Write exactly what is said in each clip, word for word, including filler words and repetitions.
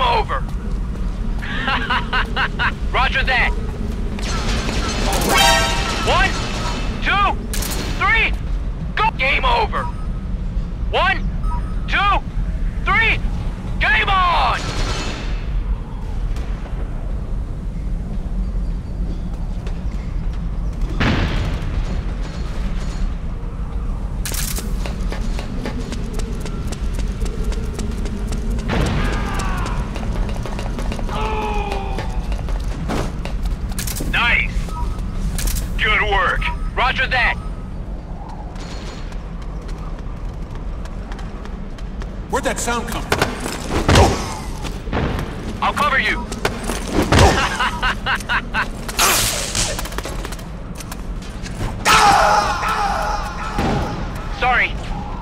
over! Roger that! One, two, three, go! Game over! One, two, three, game on! Roger that! Where'd that sound come from? I'll cover you! Sorry.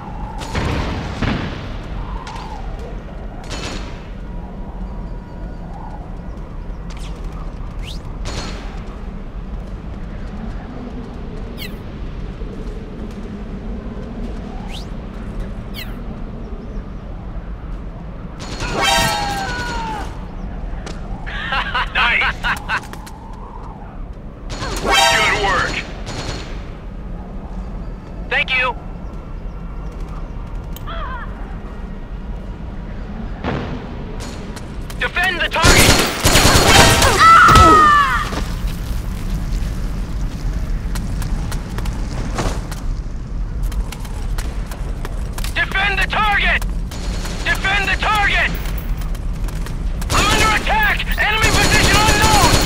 Good work. Thank you. Defend the target. Defend the target. Defend the target. I'm under attack. Enemy position unknown.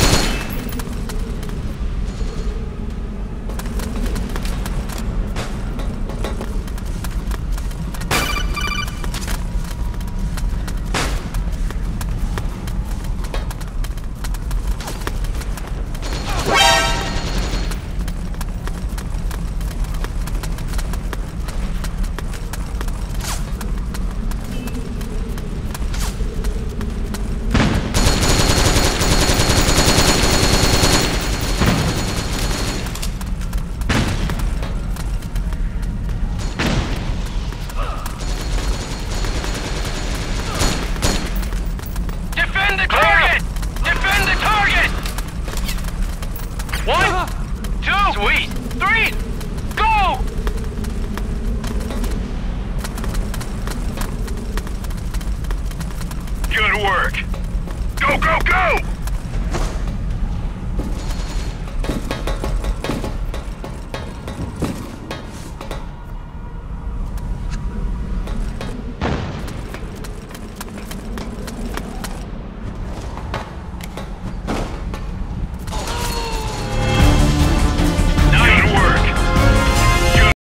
Defend the target! Defend the target! One, two, sweet, three,